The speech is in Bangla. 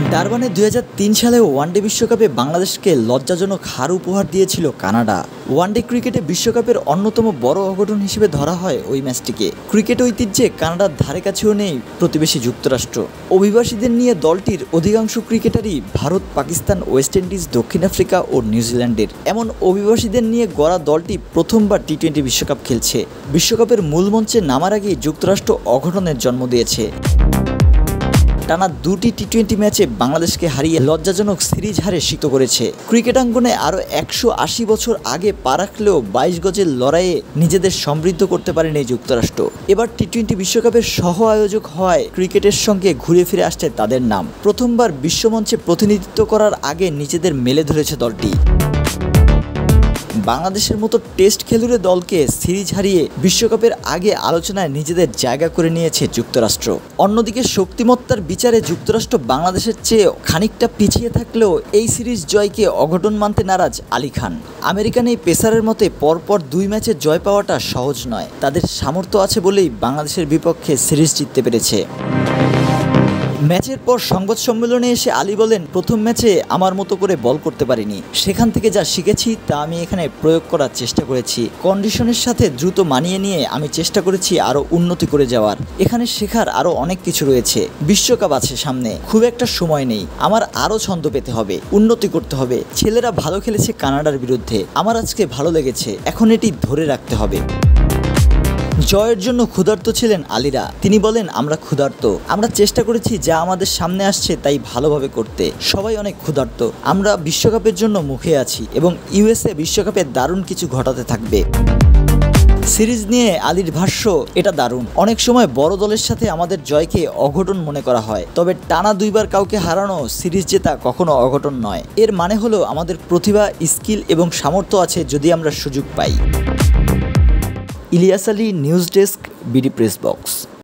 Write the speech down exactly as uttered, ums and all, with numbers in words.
ডারবানে দুই হাজার তিন সালে ওয়ানডে বিশ্বকাপে বাংলাদেশকে লজ্জাজনক হার উপহার দিয়েছিল কানাডা। ওয়ানডে ক্রিকেটে বিশ্বকাপের অন্যতম বড় অঘটন হিসেবে ধরা হয় ওই ম্যাচটিকে। ক্রিকেট ঐতিহ্যে কানাডার ধারে কাছেও নেই প্রতিবেশী যুক্তরাষ্ট্র। অভিবাসীদের নিয়ে দলটির অধিকাংশ ক্রিকেটারই ভারত, পাকিস্তান, ওয়েস্ট ইন্ডিজ, দক্ষিণ আফ্রিকা ও নিউজিল্যান্ডের। এমন অভিবাসীদের নিয়ে গড়া দলটি প্রথমবার টি টোয়েন্টি বিশ্বকাপ খেলছে। বিশ্বকাপের মূল মঞ্চে নামার আগেই যুক্তরাষ্ট্র অঘটনের জন্ম দিয়েছে। টানা দুটি টি টোয়েন্টি ম্যাচে বাংলাদেশকে হারিয়ে লজ্জাজনক সিরিজ হারে সিক্ত করেছে। ক্রিকেটাঙ্গনে আরও একশো আশি বছর আগে পা রাখলেও বাইশ গজের লড়াইয়ে নিজেদের সমৃদ্ধ করতে পারেনি যুক্তরাষ্ট্র। এবার টি টোয়েন্টি বিশ্বকাপের সহ আয়োজক হওয়ায় ক্রিকেটের সঙ্গে ঘুরে ফিরে আসছে তাদের নাম। প্রথমবার বিশ্বমঞ্চে প্রতিনিধিত্ব করার আগে নিজেদের মেলে ধরেছে দলটি। বাংলাদেশের মতো টেস্ট খেলুড়ে দলকে সিরিজ হারিয়ে বিশ্বকাপের আগে আলোচনায় নিজেদের জায়গা করে নিয়েছে যুক্তরাষ্ট্র। অন্যদিকে শক্তিমত্তার বিচারে যুক্তরাষ্ট্র বাংলাদেশের চেয়ে খানিকটা পিছিয়ে থাকলেও এই সিরিজ জয়কে অঘটন মানতে নারাজ আলী খান। আমেরিকান এই পেসারের মতে পরপর দুই ম্যাচে জয় পাওয়াটা সহজ নয়। তাদের সামর্থ্য আছে বলেই বাংলাদেশের বিপক্ষে সিরিজ জিততে পেরেছে। ম্যাচের পর সংবাদ সম্মেলনে এসে আলী বলেন, প্রথম ম্যাচে আমার মতো করে বল করতে পারিনি। সেখান থেকে যা শিখেছি তা আমি এখানে প্রয়োগ করার চেষ্টা করেছি। কন্ডিশনের সাথে দ্রুত মানিয়ে নিয়ে আমি চেষ্টা করেছি আরও উন্নতি করে যাওয়ার। এখানে শেখার আরও অনেক কিছু রয়েছে। বিশ্বকাপ আছে সামনে, খুব একটা সময় নেই। আমার আরও ছন্দ পেতে হবে, উন্নতি করতে হবে। ছেলেরা ভালো খেলেছে কানাডার বিরুদ্ধে, আমার আজকে ভালো লেগেছে। এখন এটি ধরে রাখতে হবে। জয়ের জন্য ক্ষুধার্ত ছিলেন আলীরা। তিনি বলেন, আমরা ক্ষুধার্ত। আমরা চেষ্টা করেছি যা আমাদের সামনে আসছে তাই ভালোভাবে করতে। সবাই অনেক ক্ষুধার্ত। আমরা বিশ্বকাপের জন্য মুখে আছি এবং ইউএসএ বিশ্বকাপে দারুণ কিছু ঘটাতে থাকবে। সিরিজ নিয়ে আলীর ভাষ্য, এটা দারুণ। অনেক সময় বড় দলের সাথে আমাদের জয়কে অঘটন মনে করা হয়, তবে টানা দুইবার কাউকে হারানো সিরিজ জেতা কখনো অঘটন নয়। এর মানে হলো আমাদের প্রতিভা, স্কিল এবং সামর্থ্য আছে যদি আমরা সুযোগ পাই। Ilias Ali, news desk, BD press box.